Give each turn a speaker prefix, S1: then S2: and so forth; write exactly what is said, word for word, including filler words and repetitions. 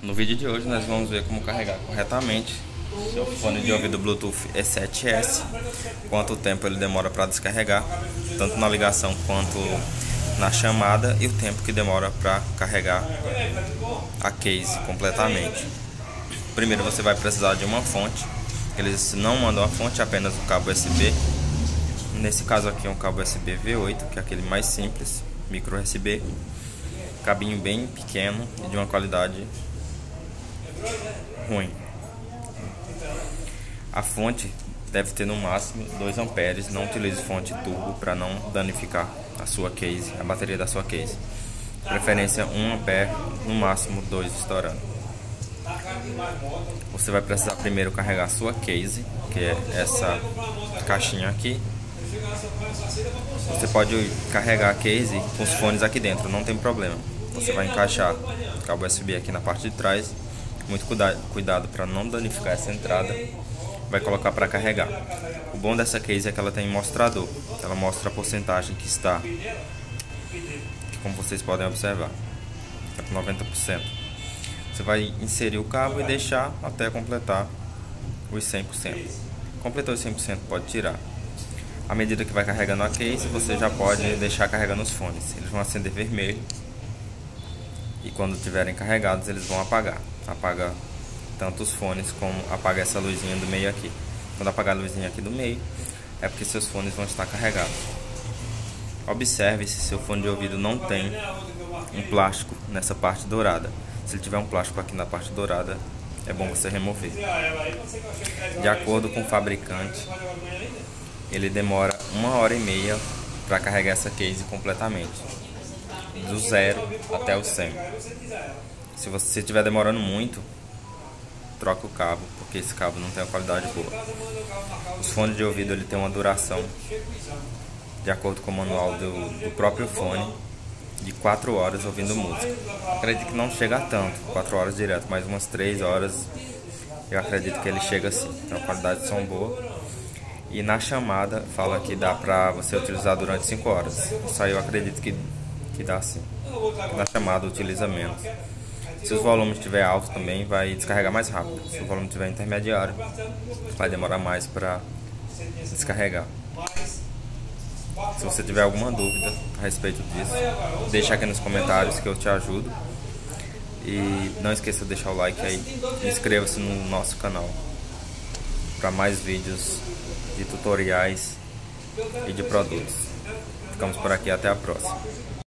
S1: No vídeo de hoje nós vamos ver como carregar corretamente seu fone de ouvido Bluetooth E sete S, quanto tempo ele demora para descarregar, tanto na ligação quanto na chamada, e o tempo que demora para carregar a case completamente. Primeiro você vai precisar de uma fonte. Eles não mandam a fonte, apenas o cabo U S B. Nesse caso aqui é um cabo U S B V oito, que é aquele mais simples, micro U S B, cabinho bem pequeno e de uma qualidade ruim. A fonte deve ter no máximo dois amperes. Não utilize fonte turbo para não danificar a sua case, a bateria da sua case. Preferência um ampere, no máximo dois estourando. Você vai precisar primeiro carregar a sua case, que é essa caixinha aqui. Você pode carregar a case com os fones aqui dentro, não tem problema. Você vai encaixar o cabo U S B aqui na parte de trás. Muito cuidado, cuidado para não danificar essa entrada. Vai colocar para carregar. O bom dessa case é que ela tem mostrador. Ela mostra a porcentagem que está, que, como vocês podem observar, está com noventa por cento. Você vai inserir o cabo e deixar até completar os cem por cento. Completou os cem por cento, pode tirar. À medida que vai carregando a case, você já pode deixar carregando os fones. Eles vão acender vermelho e quando estiverem carregados eles vão apagar. Apaga tanto os fones como apaga essa luzinha do meio aqui. Quando apagar a luzinha aqui do meio, é porque seus fones vão estar carregados. Observe se seu fone de ouvido não tem um plástico nessa parte dourada. Se ele tiver um plástico aqui na parte dourada, é bom você remover. De acordo com o fabricante, ele demora uma hora e meia para carregar essa case completamente, do zero até o cem. Se você estiver demorando muito, troca o cabo, porque esse cabo não tem uma qualidade boa. Os fones de ouvido ele tem uma duração, de acordo com o manual do, do próprio fone, de quatro horas ouvindo música. Acredito que não chega a tanto, quatro horas direto, mas umas três horas eu acredito que ele chega assim. Tem uma qualidade de som boa. E na chamada fala que dá pra você utilizar durante cinco horas. Isso aí eu acredito que, que dá sim. Na chamada utiliza menos. Se os volumes estiver alto também vai descarregar mais rápido. Se o volume estiver intermediário, vai demorar mais para descarregar. Se você tiver alguma dúvida a respeito disso, deixa aqui nos comentários que eu te ajudo. E não esqueça de deixar o like aí. Inscreva-se no nosso canal para mais vídeos de tutoriais e de produtos. Ficamos por aqui, até a próxima.